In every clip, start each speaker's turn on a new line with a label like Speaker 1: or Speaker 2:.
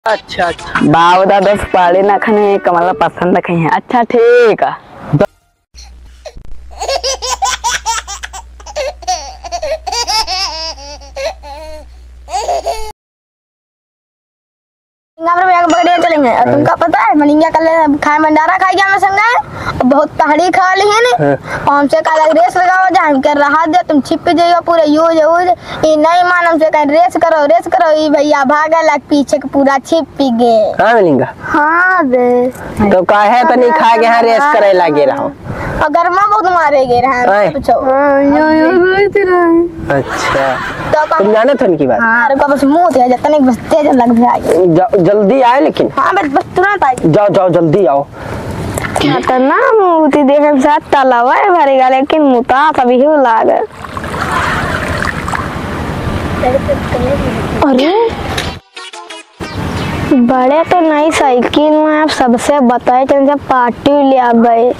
Speaker 1: अच्छा अच्छा
Speaker 2: बावदा 10 पाड़ी ना खने कमला पसंद रखे हैं। अच्छा ठीक है।
Speaker 3: चलेंगे। तुमका पता है मलिंगा कल खाए भंडारा खाई गया मैं संग बहुत तहड़ी खा ली है ने हमसे कल रेस लगाओ जान कर रहा दे तुम छिप जाइयो पूरे यूज ये नहीं मान हमसे कह रेस करो ये भैया भागा लग पीछे के पूरा छिप गए।
Speaker 1: हाँ मलिंगा
Speaker 3: हाँ दे
Speaker 1: तो काहे तो नहीं खा के यहाँ रेस करे लगे रहो
Speaker 3: अगर मां बहुत मारे गए रहे पूछो।
Speaker 1: अच्छा
Speaker 3: तो
Speaker 1: तुम जाने थे उनकी बात।
Speaker 3: हाँ रुको बस मुंह ते जतने बस तेज लग भाई
Speaker 1: जल्दी आए लेकिन।
Speaker 3: हाँ बस तुरंत आई
Speaker 1: जाओ जाओ जल्दी आओ।
Speaker 2: तो ना मूर्ति देखे साथ तलावा है भरेगा लेकिन मुता कभी ही लागे। अरे बड़े तो नई साइकिल में आप सबसे बताए चल पार्टी ले आ गए।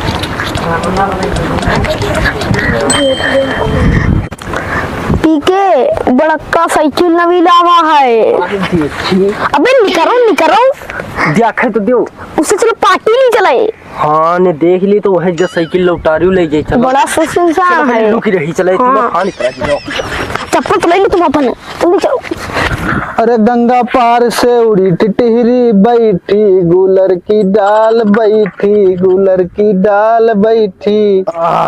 Speaker 2: पीके बड़का साइकिल नवी लावा है। अबे निकरो
Speaker 1: देखे तो दो
Speaker 2: उससे चलो पार्टी नहीं चलाए।
Speaker 1: हाँ ने देख ली तो वही जो साइकिल लौटारियो ले जाए चलो।
Speaker 2: बड़ा सुनसान है।
Speaker 1: रुक रही चले तुम खान करा जाओ।
Speaker 2: चप्पल तो लेंगे तुम अपन जल्दी चलो।
Speaker 4: अरे गंगा पार से उड़ी टिटहरी बैठी गुलर की डाल बैठी।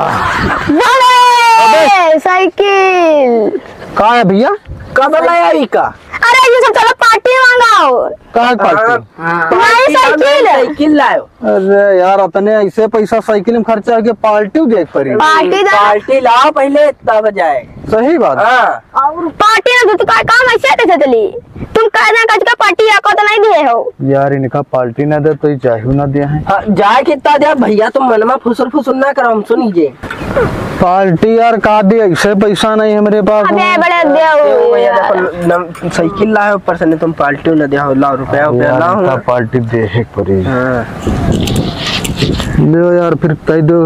Speaker 2: बड़े साइकिल
Speaker 4: कहाँ है भैया?
Speaker 1: कब लाया का?
Speaker 2: अरे ये सब चलो पार्टी मंगाओ।
Speaker 4: कहाँ पार्टी?
Speaker 2: तुम्हारी
Speaker 1: साइकिल लाओ।
Speaker 4: अरे यार अपने ऐसे पैसा साइकिल में खर्चा के पार्टी देख पड़ी।
Speaker 1: पार्टी लाओ पहले तब जाए।
Speaker 4: सही बात।
Speaker 1: हाँ।
Speaker 2: और पार्टी ना तो काम ऐसे कैसे चली? तुम कहना कज का पार्टी आको तो नहीं दिए हो
Speaker 4: यार इनका पार्टी ना दे तो चाहे ना दिया है।
Speaker 1: हाँ, जाए कितना दिया भैया तुम मनमा फुसुल ना करो हम सुनिए।
Speaker 4: पार्टी यार का दे ऐसे पैसा नहीं है मेरे पास।
Speaker 2: अबे बड़े देओ
Speaker 1: भैया साइकिल लाओ ऊपर से तुम पार्टी न दे लाओ रुपया लाओ
Speaker 4: पार्टी देखे पड़ी।
Speaker 1: हाँ।
Speaker 4: दो यार फिर कह दो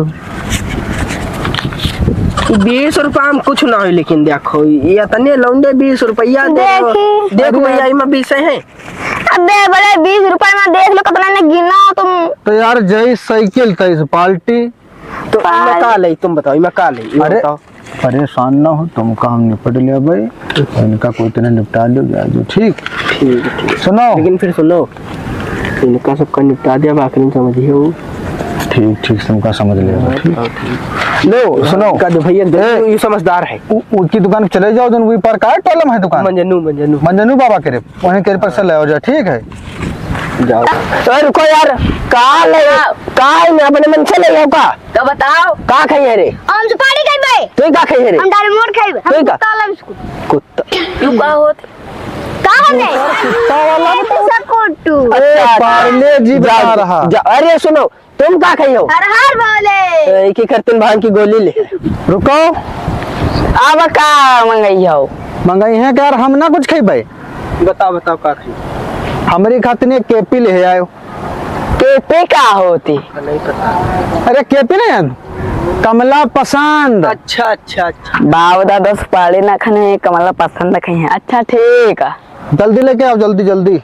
Speaker 1: 20 रुपया में कुछ ना हो लेकिन देखो ये तने लौंडे 20 रुपया देखो भैया इसमें 20 है।
Speaker 2: अबे बड़े 20 रुपए में देख लो कितना ने गिना तुम।
Speaker 4: तो यार जय साइकिल तैस पार्टी
Speaker 1: तो मैं का ले तुम बताओ मैं का ले।
Speaker 4: अरे परेशान ना हो तुम काम निपट लिया भाई इनका कोई तरह निपटा लो जो ठीक सुनो
Speaker 1: लेकिन फिर सुनो इनका सबका निपटा दिया बाकी समझिए वो
Speaker 4: ठीक तुमका समझ लिया ठीक। लो सुनो
Speaker 1: भैया ये समझदार है
Speaker 4: उनकी दुकान चले जाओ जो वही पर का टोलम है दुकान मंजनू बाबा के वहीं के पर से ले आओ जा ठीक है
Speaker 1: जाओ। तो रुको यार का अपने मन से ले आओ का
Speaker 2: तो बताओ
Speaker 1: का खाई रे?
Speaker 3: हम सुपारी खाई भाई
Speaker 1: तू का खाई रे?
Speaker 3: हम डाल मोर खाई
Speaker 1: तू का
Speaker 3: काला बिस्कुट
Speaker 1: कुत्ता
Speaker 2: तू का होत
Speaker 3: का होने
Speaker 1: कुत्ता वाला
Speaker 3: तो कोटू।
Speaker 4: अरे पार्ले जी बता रहा।
Speaker 1: अरे सुनो तुम का खाई हो?
Speaker 3: हर हर बोले
Speaker 1: एक ही करतन भांग की गोली ले।
Speaker 4: रुको
Speaker 2: अब का मंगाई हो?
Speaker 4: मंगाई है यार हम ना कुछ खाई
Speaker 1: बताओ का खाई?
Speaker 4: हमारी खातिर ने केपी ले आयो।
Speaker 2: केपी का होती?
Speaker 1: नहीं पता।
Speaker 4: अरे केपी नहीं कमला पसंद।
Speaker 1: अच्छा
Speaker 2: बावदा 10 पाड़ी ना खने कमला पसंद रखे हैं। अच्छा ठीक है
Speaker 4: जल्दी लेके आओ जल्दी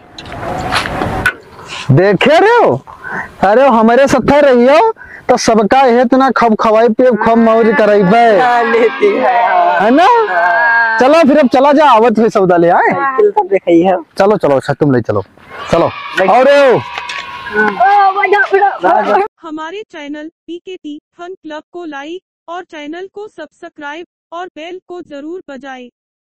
Speaker 4: देखे रहे हो। अरे हमारे साथ रहियो तो सबका है इतना खब खवाई पे खब मौज कराइबे है ना। चलो फिर अब चला जा आवत है सौदा ले आए। चलो अच्छा तुम ले चलो और
Speaker 5: हमारे चैनल PKT फन क्लब को लाइक और चैनल को सब्सक्राइब और बेल को जरूर बजाएं।